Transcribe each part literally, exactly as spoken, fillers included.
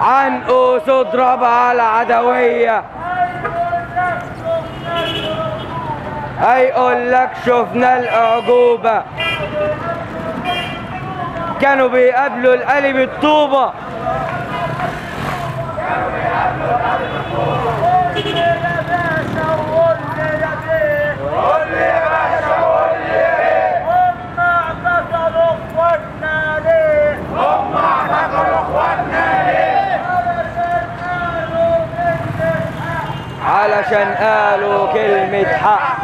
عنقوس اضرب على العدوية، هيقول لك شفنا الأعجوبة، كانوا بيقابلوا القلب بالطوبة. علشان قالوا كلمة حق،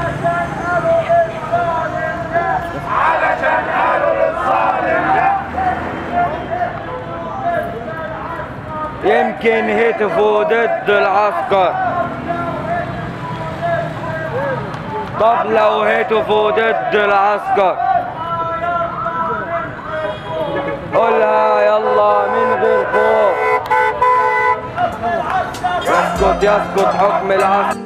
علشان قالوا للظالم لا. يمكن هتفوا ضد العسكر، طب لو هتفوا ضد العسكر قولها يلا من غير خوف. يسقط يسقط حكم العسكر.